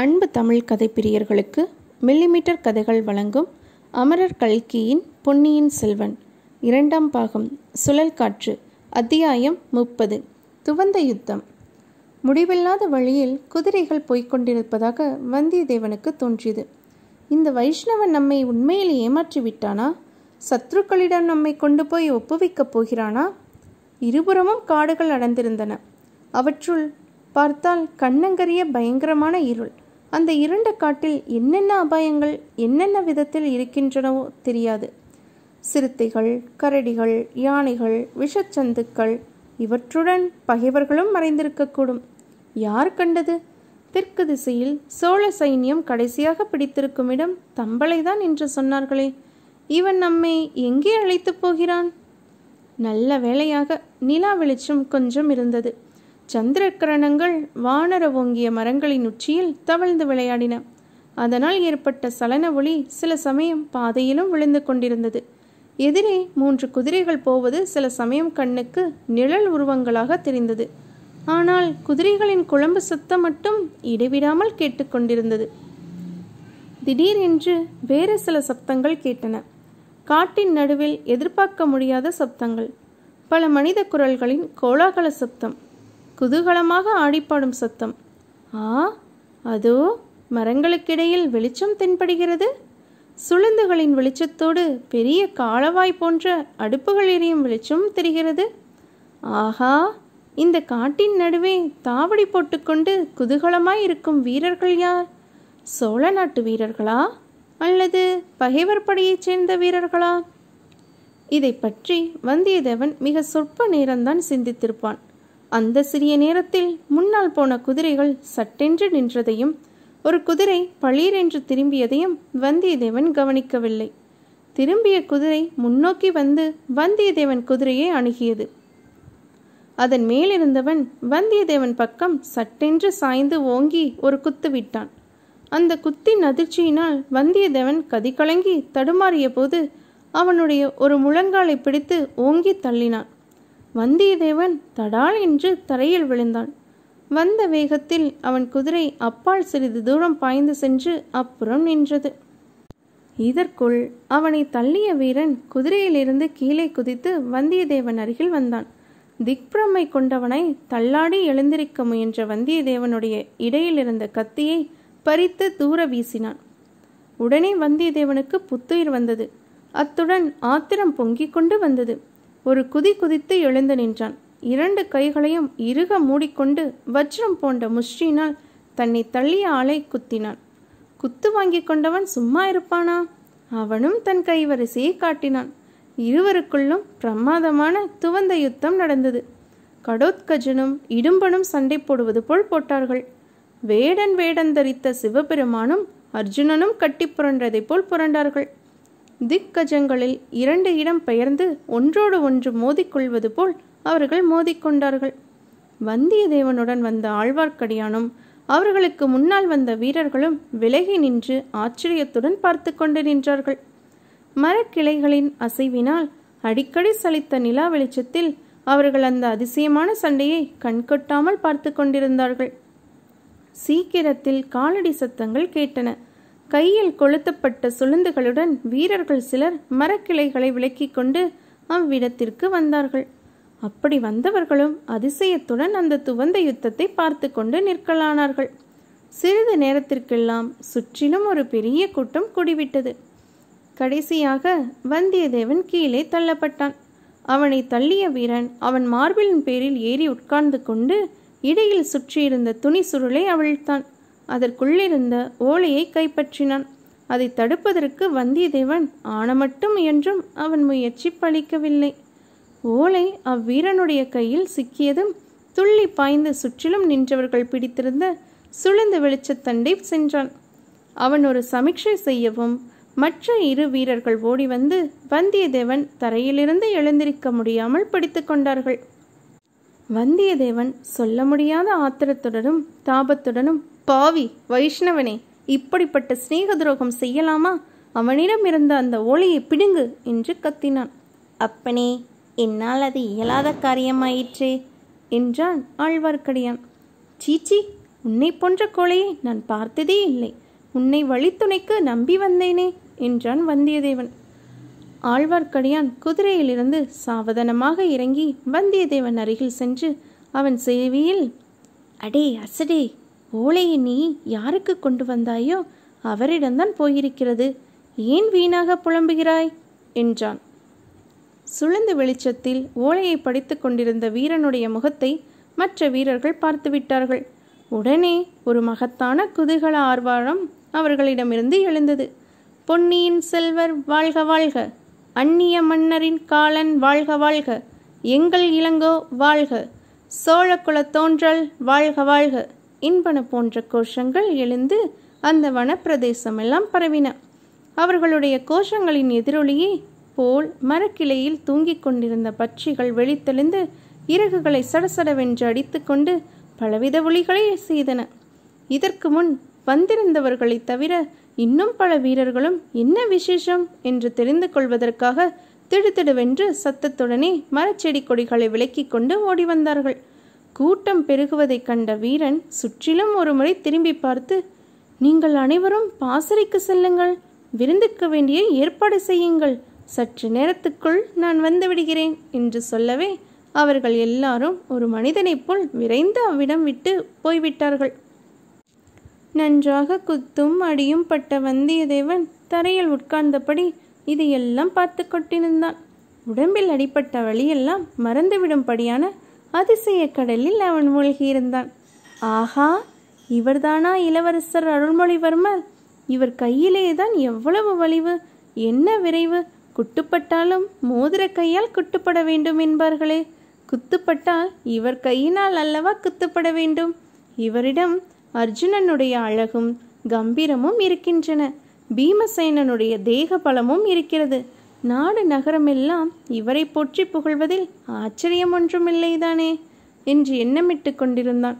அன்பு தமிழ் கதை பிரியர்களுக்கு மில்லிமீட்டர் கதைகள் வழங்கும் அமரர் கல்கியின் பொன்னியின் செல்வன் 2ஆம் பாகம் சுழல்காற்று அத்தியாயம் 30 துவந்த யுத்தம். முடிவில்லாத வழியில் குதிரைகள் போய்கொண்டிருப்பதாக வந்தியத்தேவனுக்கு தோன்றியது. இந்த வைஷ்ணவன் நம்மை உண்மையில் ஏமாற்றிவிட்டானா? சத்ருக்களிடம் நம்மை கொண்டு போய் ஒப்புவிக்கப் போகிறானா? இருபுறமும் காடுகள் அடர்ந்திருந்தன. அவற்றுள் பார்த்தால் கண்ணங்கரிய பயங்கரமான இருள். அந்த இருண்ட காட்டில் என்னென்ன அபாயங்கள் என்னென்ன விதத்தில் இருக்கின்றனவோ தெரியாது. சிறுத்தைகள், கரடிகள், யானைகள், விஷச்சந்துக்கள், இவற்றுடன் பகைவர்களும் மறைந்திருக்கக்கூடும். யார் கண்டது? தெற்கு திசையில் சோழ சைன்யம் கடைசியாக பிடித்திருக்கும் இடம் தம்பளைதான் என்று சொன்னார்களே. இவன் நம்மை எங்கே அழைத்து போகிறான்? நல்ல வேளையாக நிலா வெளிச்சம் கொஞ்சம் இருந்தது. சந்திரக்கிரணங்கள் வானர ஓங்கிய மரங்களின் உச்சியில் தவழ்ந்து விளையாடின. அதனால் ஏற்பட்ட சலன ஒளி சில சமயம் பாதையிலும் விழுந்து கொண்டிருந்தது. எதிரே 3 குதிரைகள் போவது சில சமயம் கண்ணுக்கு நிழல் உருவங்களாக தெரிந்தது. ஆனால் குதிரைகளின் குழம்பு சத்தம் மட்டும் இடைவிடாமல் கேட்டுக்கொண்டிருந்தது. திடீரென்று வேறு சில சப்தங்கள் கேட்டன. காட்டின் நடுவில் எதிர்பார்க்க முடியாத சப்தங்கள். பல மனித குரல்களின் கோலாகல சத்தம், குதூகலமாக ஆடிப்பாடும் சத்தம். அதோ மரங்களுக்கிடையில் வெளிச்சம் தென்படுகிறது. சுளுந்துகளின் வெளிச்சத்தோடு பெரிய காலவாய் போன்ற அடுப்புகள் எரியும் வெளிச்சம் தெரிகிறது. ஆஹா, இந்த காட்டின் நடுவே தாவடி போட்டுக்கொண்டு குதூகலமாய் இருக்கும் வீரர்கள் யார்? சோழ நாட்டு வீரர்களா அல்லது பகைவர் படையைச் சேர்ந்த வீரர்களா? இதை பற்றி வந்தியத்தேவன் மிக சொற்ப நேரம்தான் சிந்தித்திருப்பான். அந்த சிறிய நேரத்தில் முன்னால் போன குதிரைகள் சட்டென்று நின்றதையும் ஒரு குதிரை பளீரென்று திரும்பியதையும் வந்தியத்தேவன் கவனிக்கவில்லை. திரும்பிய குதிரை முன்னோக்கி வந்து வந்தியத்தேவன் குதிரையை அணுகியது. அதன் மேலிருந்தவன் வந்தியத்தேவன் பக்கம் சட்டென்று சாய்ந்து ஓங்கி ஒரு குத்து விட்டான். அந்த குத்தின் அதிர்ச்சியினால் வந்தியத்தேவன் கதிகலங்கி தடுமாறிய போது அவனுடைய ஒரு முழங்காலை பிடித்து ஓங்கி தள்ளினான். வந்தியத்தேவன் தடால் என்று தரையில் விழுந்தான். வந்த வேகத்தில் அவன் குதிரை அப்பால் சிறிது தூரம் பாய்ந்து சென்று அப்புறம் நின்றது. இதற்குள் அவனை தள்ளிய வீரன் குதிரையிலிருந்து கீழே குதித்து வந்தியத்தேவன் அருகில் வந்தான். திக்பிரமை கொண்டவனை தள்ளாடி எழுந்திருக்க முயன்ற வந்தியத்தேவனுடைய இடையில் இருந்த கத்தியை பறித்து தூர வீசினான். உடனே வந்தியத்தேவனுக்கு புத்துயிர் வந்தது. அத்துடன் ஆத்திரம் பொங்கிக் கொண்டு வந்தது. ஒரு குதி குதித்து எழுந்து நின்றான். 2 கைகளையும் இறுக மூடிக்கொண்டு வஜ்ரம் போன்ற முஷ்டியினால் தன்னை தள்ளிய ஆளை குத்தினான். குத்து வாங்கி கொண்டவன் சும்மா இருப்பானா? அவனும் தன் கைவரிசையை காட்டினான். இருவருக்குள்ளும் பிரமாதமான துவந்த யுத்தம் நடந்தது. கடோத்கஜனும் இடும்பனும் சண்டை போடுவது போல் போட்டார்கள். வேடன் தரித்த சிவபெருமானும் அர்ஜுனனும் கட்டி புரண்டதை போல் புரண்டார்கள். திக்கஜங்களில் 2 இடம் பெயர்ந்து ஒன்றோடு ஒன்று மோதிக்கொள்வது போல் அவர்கள் மோதிக்கொண்டார்கள். வந்தியத்தேவனுடன் வந்த ஆழ்வார்க்கடியானும் அவர்களுக்கு முன்னால் வந்த வீரர்களும் விலகி நின்று ஆச்சரியத்துடன் பார்த்து கொண்டு நின்றார்கள். மரக்கிளைகளின் அசைவினால் அடிக்கடி சலித்த நிலா வெளிச்சத்தில் அவர்கள் அந்த அதிசயமான சண்டையை கண்கொட்டாமல் பார்த்து கொண்டிருந்தார்கள். சீக்கிரத்தில் காலடி சத்தங்கள் கேட்டன. கையில் கொளுத்தப்பட்ட சுளுந்துகளுடன் வீரர்கள் சிலர் மரக்கிளைகளை விலக்கி கொண்டு அவ்விடத்திற்கு வந்தார்கள். அப்படி வந்தவர்களும் அதிசயத்துடன் அந்த துவந்த யுத்தத்தை பார்த்து கொண்டு நிற்கலானார்கள். சிறிது நேரத்திற்கெல்லாம் சுற்றிலும் ஒரு பெரிய கூட்டம் கூடிவிட்டது. கடைசியாக வந்தியத்தேவன் கீழே தள்ளப்பட்டான். அவனை தள்ளிய வீரன் அவன் மார்பிலின் பேரில் ஏறி உட்கார்ந்து கொண்டு இடையில் சுற்றியிருந்த துணி சுருளை அவிழ்த்தான். அதற்குள்ளிருந்த ஓலையை கைப்பற்றினான். அதை தடுப்பதற்கு வந்தியத்தேவன் ஆனமட்டும் முயன்றும் அவன் முயற்சி பலிக்கவில்லை. ஓலை அவ்வீரனுடைய கையில் சிக்கியதும் துள்ளி பாய்ந்து சுற்றிலும் நின்றவர்கள் பிடித்திருந்த சுளுந்து வெளிச்சத்தண்டை சென்றான். அவன் ஒரு சமிக்ஷை செய்யவும் மற்ற 2 வீரர்கள் ஓடி வந்து வந்தியத்தேவன் தரையிலிருந்து எழுந்திருக்க முடியாமல் பிடித்து கொண்டார்கள். வந்தியத்தேவன் சொல்ல முடியாத ஆத்திரத்துடனும் தாபத்துடனும், பாவி வைஷ்ணவனே, இப்படிப்பட்ட சிநேக துரோகம் செய்யலாமா? அவனிடம் இருந்த அந்த ஓலையை பிடுங்கு என்று கத்தினான். அப்பனே, என்னால் அது இயலாத காரியமாயிற்றே என்றான் ஆழ்வார்க்கடியான். சீச்சி, உன்னை போன்ற கோழையை நான் பார்த்ததே இல்லை. உன்னை வழித்துணைக்கு நம்பி வந்தேனே என்றான் வந்தியத்தேவன். ஆழ்வார்க்கடியான் குதிரையிலிருந்து சாவதானமாக இறங்கி வந்தியத்தேவன் அருகில் சென்று அவன் செவியில், அடே அசடே, ஓலையை நீ யாருக்கு கொண்டு வந்தாயோ அவரிடம்தான் போயிருக்கிறது. ஏன் வீணாக புலம்புகிறாய் என்றான். சுழந்த வெளிச்சத்தில் ஓலையை படித்து கொண்டிருந்த வீரனுடைய முகத்தை மற்ற வீரர்கள் பார்த்து விட்டார்கள். உடனே ஒரு மகத்தான குதூகல ஆர்வாரம் அவர்களிடமிருந்து எழுந்தது. பொன்னியின் செல்வர் வாழ்க வாழ்க, அந்நிய மன்னரின் காலன் வாழ்க வாழ்க, எங்கள் இளங்கோ வாழ்க, சோழ குல தோன்றல் வாழ்க வாழ்க என்பன போன்ற கோஷங்கள் எழுந்து அந்த வனப்பிரதேசமெல்லாம் பரவின. அவர்களுடைய கோஷங்களின் எதிரொலியே போல் மரக்கிளையில் தூங்கிக் கொண்டிருந்த பட்சிகள் வெளித்தெழுந்து இறகுகளை சடசடவென்று அடித்து கொண்டு பலவித ஒலிகளை செய்தன. இதற்கு முன் வந்திருந்தவர்களை தவிர இன்னும் பல வீரர்களும் என்ன விசேஷம் என்று தெரிந்து கொள்வதற்காக திடுதிடுவென்று சத்தத்துடனே மரச்செடி கொடிகளை விலக்கிக் கொண்டு ஓடி வந்தார்கள். கூட்டம் பெருகுவதைக் கண்ட வீரன் சுற்றிலும் ஒரு முறை திரும்பி பார்த்து, நீங்கள் அனைவரும் பாசறைக்கு செல்லுங்கள், விருந்துக்கு வேண்டிய ஏற்பாடு செய்யுங்கள், சற்று நேரத்துக்குள் நான் வந்து விடுகிறேன் என்று சொல்லவே அவர்கள் எல்லாரும் ஒரு மனிதனைப் போல் விரைந்து அவ்விடம் விட்டு போய்விட்டார்கள். நன்றாக குத்தும் அடியும் பட்ட வந்தியத்தேவன் தரையில் உட்கார்ந்தபடி இதையெல்லாம் பார்த்து கொண்டிருந்தான். உடம்பில் அடிப்பட்ட வழியெல்லாம் மறந்துவிடும்படியான அதிசய கடலில் அவன் மூழ்கியிருந்தான். ஆஹா, இவர்தானா இளவரசர் அருள்மொழிவர்மர்? இவர் கையிலேதான் எவ்வளவு வலிவு, என்ன விரைவு! குட்டுப்பட்டாலும் மோதிர கையால் குட்டுப்பட வேண்டும் என்பார்களே, குத்துப்பட்டால் இவர் கையினால் அல்லவா குத்துப்பட வேண்டும்? இவரிடம் அர்ஜுனனுடைய அழகும் கம்பீரமும் இருக்கின்றன, பீமசேனனுடைய தேக பலமும் இருக்கிறது. நாடு நகரமெல்லாம் இவரை போற்றி புகழ்வதில் ஆச்சரியம் ஒன்றுமில்லைதானே என்று எண்ணமிட்டு கொண்டிருந்தான்.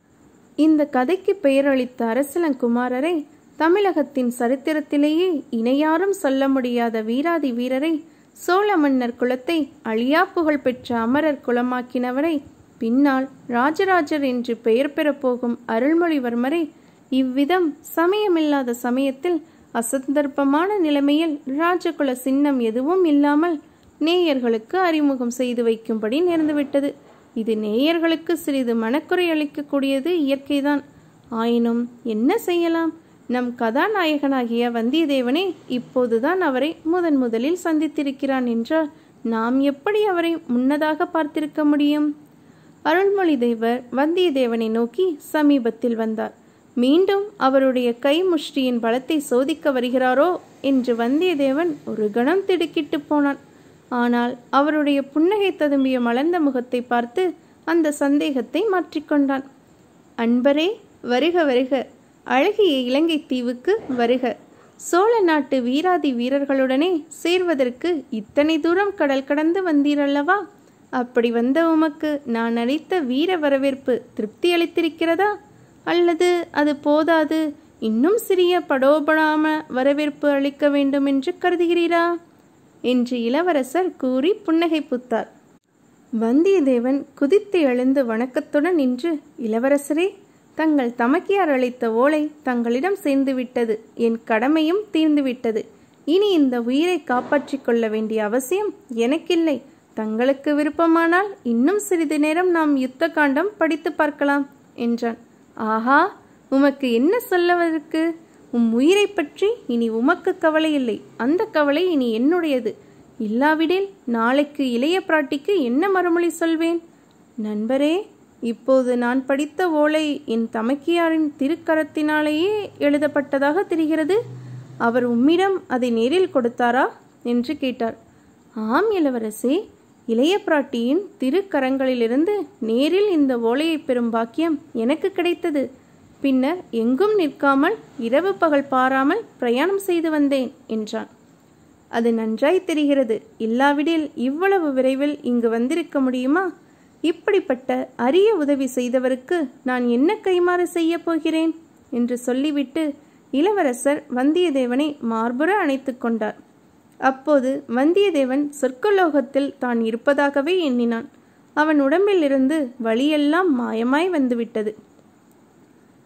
இந்த கதைக்கு பெயரளித்த அரசலங்குமாரரை, தமிழகத்தின் சரித்திரத்திலேயே இணையாரும் சொல்ல முடியாத வீராதி வீரரை, சோழ மன்னர் குலத்தை அழியா புகழ் பெற்ற அமரர் குலமாக்கினவரை, பின்னால் ராஜராஜர் என்று பெயர் பெறப்போகும் அருள்மொழிவர்மரை இவ்விதம் சமயமில்லாத சமயத்தில் அசந்தர்ப்பமான நிலைமையில் ராஜகுல சின்னம் எதுவும் இல்லாமல் நேயர்களுக்கு அறிமுகம் செய்து வைக்கும்படி நேர்ந்துவிட்டது. இது நேயர்களுக்கு சிறிது மனக்குறை அளிக்கக்கூடியது இயற்கைதான். ஆயினும் என்ன செய்யலாம்? நம் கதாநாயகனாகிய வந்தியத்தேவனே இப்போதுதான் அவரை முதலில் சந்தித்திருக்கிறான் என்றால் நாம் எப்படி அவரை முன்னதாக பார்த்திருக்க முடியும்? அருள்மொழி தேவர் வந்தியத்தேவனை நோக்கி சமீபத்தில் வந்தார். மீண்டும் அவருடைய கை முஷ்டியின் பலத்தை சோதிக்க வருகிறாரோ என்று வந்தியத்தேவன் ஒரு கணம் திடுக்கிட்டு போனான். ஆனால் அவருடைய புன்னகை ததும்பிய மலர்ந்த முகத்தை பார்த்து அந்த சந்தேகத்தை மாற்றிக்கொண்டான். அன்பரே, வருக வருக, அழகிய இலங்கை தீவுக்கு வருக. சோழ நாட்டு வீராதி வீரர்களுடனே சேர்வதற்கு இத்தனை தூரம் கடல் கடந்து வந்தீரல்லவா? அப்படி வந்த உமக்கு நான் அளித்த வீர வரவேற்பு திருப்தி அளித்திருக்கிறதா? அல்லது அது போதாது, இன்னும் சிறிய படோபடாம வரவேற்பு அளிக்க வேண்டும் என்று கருதுகிறீரா என்று இளவரசர் கூறி புன்னகை புத்தார். வந்தியத்தேவன் குதித்து எழுந்து வணக்கத்துடன் நின்று, இளவரசரே, தங்கள் தமக்கையார் அளித்த ஓலை தங்களிடம் சேர்ந்துவிட்டது. என் கடமையும் தீர்ந்துவிட்டது. இனி இந்த உயிரை காப்பாற்றிக் கொள்ள வேண்டிய அவசியம் எனக்கில்லை. தங்களுக்கு விருப்பமானால் இன்னும் சிறிது நேரம் நாம் யுத்த காண்டம் படித்து பார்க்கலாம் என்றான். ஆஹா, உமக்கு என்ன சொல்லுவதற்கு? உயிரை பற்றி இனி உமக்கு கவலை இல்லை. அந்த கவலை இனி என்னுடையது. இல்லாவிடில் நாளைக்கு இளைய பிராட்டிக்கு என்ன மறுமொழி சொல்வேன்? நண்பரே, இப்போது நான் படித்த ஓலை என் தமக்கையாரின் திருக்கரத்தினாலேயே எழுதப்பட்டதாக தெரிகிறது. அவர் உம்மிடம் அதை நேரில் கொடுத்தாரா என்று கேட்டார். ஆம் இளவரசே, இளைய பிராட்டியின் திருக்கரங்களிலிருந்து நேரில் இந்த ஓலையை பெறும் பாக்கியம் எனக்கு கிடைத்தது. பின்னர் எங்கும் நிற்காமல் இரவு பகல் பாராமல் பிரயாணம் செய்து வந்தேன் என்றான். அது நன்றாய் தெரிகிறது. இல்லாவிடில் இவ்வளவு விரைவில் இங்கு வந்திருக்க முடியுமா? இப்படிப்பட்ட அரிய உதவி செய்தவருக்கு நான் என்ன கைமாறு செய்ய போகிறேன் என்று சொல்லிவிட்டு இளவரசர் வந்தியத்தேவனை மார்புற அணைத்து கொண்டார். அப்போது வந்தியத்தேவன் சொர்க்கலோகத்தில் தான் இருப்பதாகவே எண்ணினான். அவன் உடம்பில் இருந்து வலியெல்லாம் மாயமாய் வந்துவிட்டது.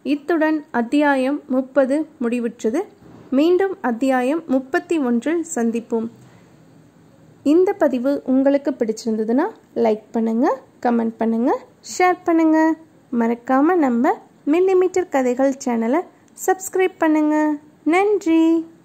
இத்துடன் அத்தியாயம் 30 முடிவுற்றது. மீண்டும் அத்தியாயம் 31 சந்திப்போம். இந்த பதிவு உங்களுக்கு பிடிச்சிருந்ததுன்னா லைக் பண்ணுங்கள், கமெண்ட் பண்ணுங்கள், ஷேர் பண்ணுங்கள். மறக்காமல் நம்ம மில்லிமீட்டர் கதைகள் சேனலை சப்ஸ்கிரைப் பண்ணுங்கள். நன்றி.